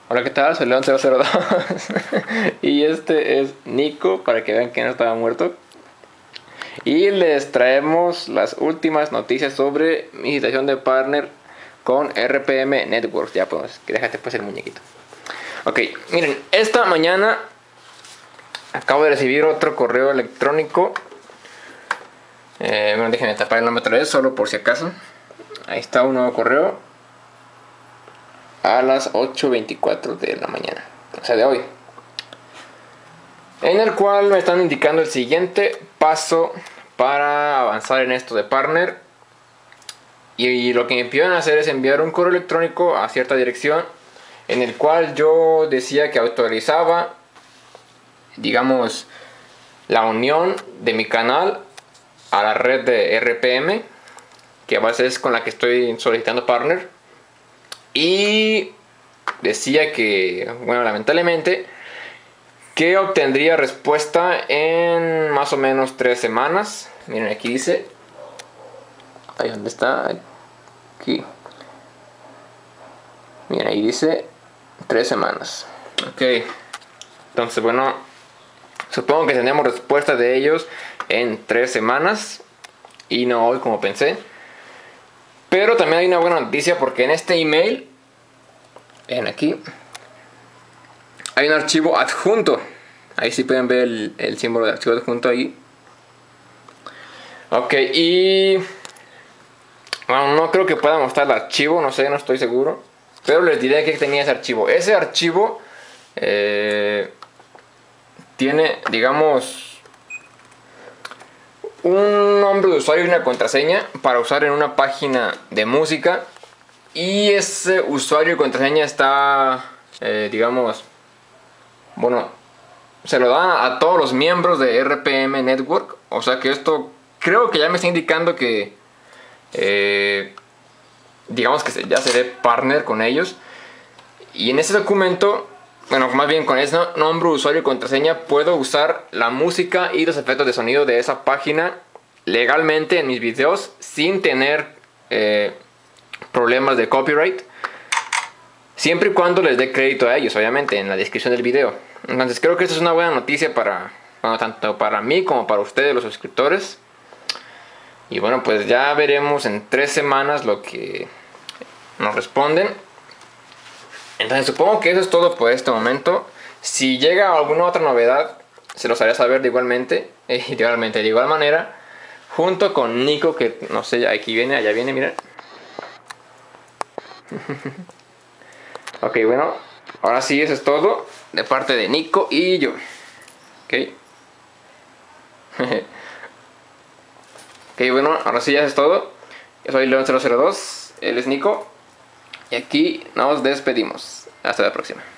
Hola, ¿qué tal? Soy León002 y este es Nico, para que vean que no estaba muerto. Y les traemos las últimas noticias sobre mi situación de partner con RPM Networks. Ya pues, déjate pues el muñequito. Ok, miren, esta mañana acabo de recibir otro correo electrónico. Bueno, déjenme tapar el nombre otra vez, solo por si acaso. Ahí está un nuevo correo a las 8:24 de la mañana, o sea, de hoy, en el cual me están indicando el siguiente paso para avanzar en esto de partner. Y lo que me piden hacer es enviar un correo electrónico a cierta dirección, en el cual yo decía que autorizaba, digamos, la unión de mi canal a la red de RPM, que a base es con la que estoy solicitando partner. Y decía que, bueno, lamentablemente, que obtendría respuesta en más o menos 3 semanas. Miren, aquí dice. Ahí donde está. Aquí. Miren, ahí dice 3 semanas. Ok. Entonces, bueno, supongo que tendremos respuesta de ellos en 3 semanas. Y no hoy como pensé. Pero también hay una buena noticia, porque en este email, ven aquí, hay un archivo adjunto. Ahí sí pueden ver el símbolo de archivo adjunto ahí. Ok, y bueno, no creo que pueda mostrar el archivo, no sé, no estoy seguro. Pero les diré que tenía ese archivo. Ese archivo tiene, digamos, un nombre de usuario y una contraseña para usar en una página de música. Y ese usuario y contraseña está, digamos, bueno, se lo dan a todos los miembros de RPM Network. O sea que esto creo que ya me está indicando que, digamos que ya seré partner con ellos. Y en ese documento, bueno, más bien con ese nombre, usuario y contraseña, puedo usar la música y los efectos de sonido de esa página legalmente en mis videos sin tener problemas de copyright. Siempre y cuando les dé crédito a ellos, obviamente, en la descripción del video. Entonces creo que esto es una buena noticia para, bueno, tanto para mí como para ustedes, los suscriptores. Y bueno, pues ya veremos en 3 semanas lo que nos responden. Entonces supongo que eso es todo por este momento. Si llega alguna otra novedad, se los haré saber de igualmente, de igual manera. Junto con Nico, que no sé, aquí viene, allá viene, miren. Ok, bueno, ahora sí, eso es todo de parte de Nico y yo. Ok. Ok, bueno, ahora sí, ya eso es todo. Yo soy León002, él es Nico. Y aquí nos despedimos. Hasta la próxima.